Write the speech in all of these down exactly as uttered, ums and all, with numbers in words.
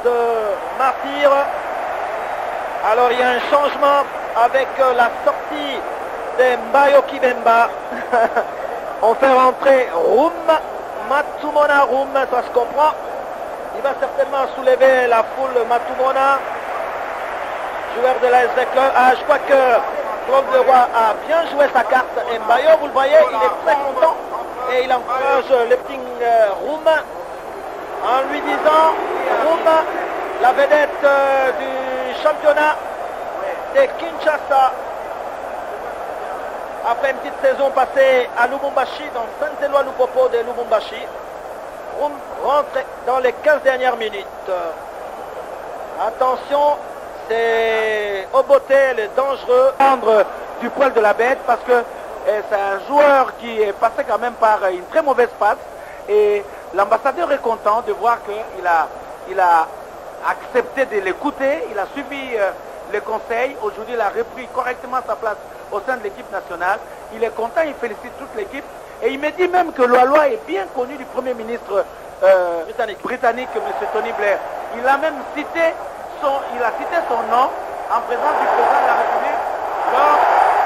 de Martyr. Alors il y a un changement avec la sortie de Mbayo Kibemba. On fait rentrer Roum, Matsumona Roum, ça se comprend. Il va certainement soulever la foule. Matsumona, joueur de la S V Club. Ah, je crois que Claude Leroy a bien joué sa carte. Et Mbayo, vous le voyez, il est très content. Et il encourage le petit euh, Roum en lui disant, Roum, la vedette euh, du championnat de Kinshasa, après une petite saison passée à Lubumbashi, dans Saint-Éloi Lupopo de Lubumbashi, Roum rentre dans les quinze dernières minutes. Attention, c'est Obote, le dangereux, prendre du poil de la bête, parce que eh, c'est un joueur qui est passé quand même par une très mauvaise passe, et l'ambassadeur est content de voir qu'il a, il a accepté de l'écouter, il a suivi euh, les conseils. Aujourd'hui, il a repris correctement sa place au sein de l'équipe nationale. Il est content, il félicite toute l'équipe. Et il me dit même que Loaloa est bien connu du Premier ministre euh, britannique, britannique, M. Tony Blair. Il a même cité son, il a cité son nom en présence du président de la République lors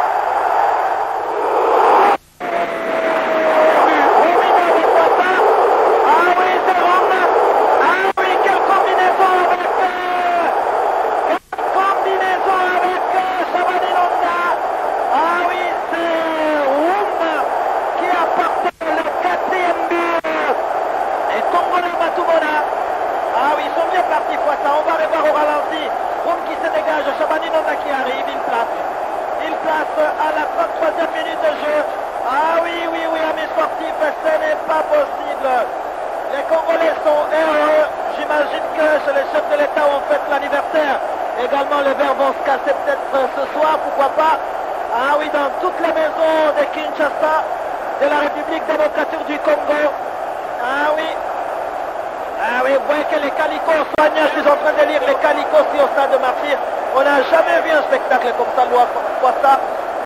de la République démocratique du Congo. Ah oui. Ah oui, vous voyez que les calicots soignent, je suis en train de lire les calicots ici au stade de Martyr. On n'a jamais vu un spectacle comme ça, Loa Kwasa.